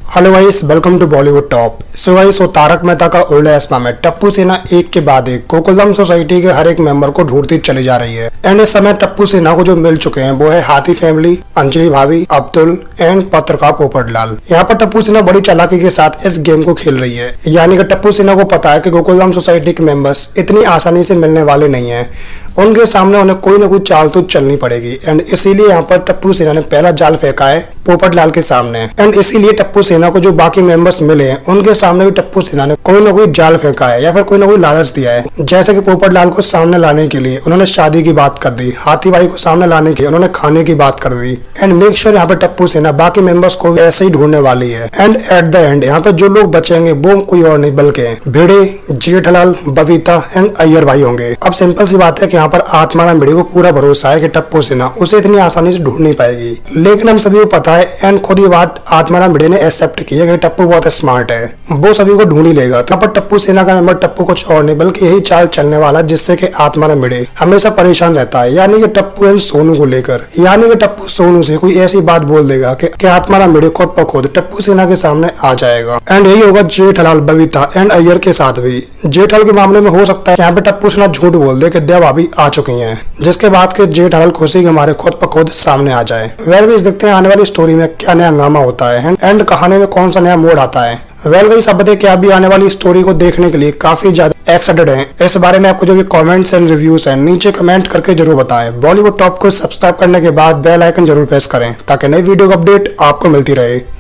Hello guys, welcome to Bollywood top. So guys, Taarak Mehta ka Ooltah चश्मा में टप्पू सेना एक के बाद एक गोकुलधाम सोसाइटी के हर एक मेंबर को ढूंढती चली जा रही है। एंड इस समय टप्पू सेना को जो मिल चुके हैं वो है हाथी फैमिली, अंजलि भाभी, अब्दुल एंड पत्रकार पोपटलाल। यहाँ पर टप्पू सेना बड़ी चालाकी के साथ इस गेम को खेल रही है। यानी कि टप्पू सेना को पता है कि गोकुलधाम सोसाइटी के मेंबर्स इतनी आसानी से मिलने वाले नहीं है, उनके सामने उन्हें कोई ना कोई चाल तो चलनी पड़ेगी। एंड इसीलिए यहाँ पर टप्पू सेना ने पहला जाल फेंका है पोपटलाल के सामने। एंड इसीलिए टप्पू सेना को जो बाकी मेंबर्स मिले हैं उनके सामने भी टप्पू सेना ने कोई ना कोई जाल फेंका है या फिर कोई ना कोई लालच दिया है। जैसे कि पोपटलाल को सामने लाने के लिए उन्होंने शादी की बात कर दी, हाथी भाई को सामने लाने के लिए उन्होंने खाने की बात कर दी। एंड मेक श्योर यहाँ पे टप्पू सेना बाकी मेंबर्स को ऐसे ही ढूंढने वाली है। एंड एट द एंड यहाँ पे जो लोग बचेंगे वो कोई और नहीं बल्कि भिड़े, जेठलाल, बबीता एंड अय्यर भाई होंगे। अब सिंपल सी बात है कि यहाँ पर आत्माराम भिड़े को पूरा भरोसा है कि टप्पू सेना उसे इतनी आसानी से ढूंढ नहीं पाएगी। लेकिन हम सभी को पता है एंड खुद ये बात आत्माराम भिड़े ने एक्सेप्ट की है कि टप्पू बहुत स्मार्ट है, वो सभी को ढूंढ ही लेगा। तो यहाँ पर टप्पू सेना का मेंबर टप्पू कुछ और नहीं बल्कि यही चाल चलने वाला जिससे कि आत्माराम भिड़े हमेशा परेशान रहता है। यानी कि टप्पू एंड सोनू को लेकर, यानी कि टप्पू सोनू से कोई ऐसी बात बोल देगा कि आत्माराम भिड़े खुद ब खुद टप्पू सेना के सामने आ जाएगा। एंड यही होगा जेठलाल, बबीता एंड अय्यर के साथ भी। जेठलाल के मामले में हो सकता है यहाँ पे टप्पू सेना झूठ बोल दे कि देव भाभी आ चुकी है, जिसके बाद के जेठलाल खुशी के हमारे खुद ब खुद सामने आ जाए। वेल देखते हैं आने वाली स्टोरी में क्या नया हंगामा होता है एंड कहानी में कौन सा नया मोड़ आता है। वेल गाइस, सब बताइए क्या अभी आने वाली स्टोरी को देखने के लिए काफी ज्यादा एक्साइटेड हैं। इस बारे में आपको जो भी कमेंट्स एंड रिव्यूज हैं नीचे कमेंट करके जरूर बताएं। बॉलीवुड टॉप को सब्सक्राइब करने के बाद बेल आइकन जरूर प्रेस करें ताकि नई वीडियो का अपडेट आपको मिलती रहे।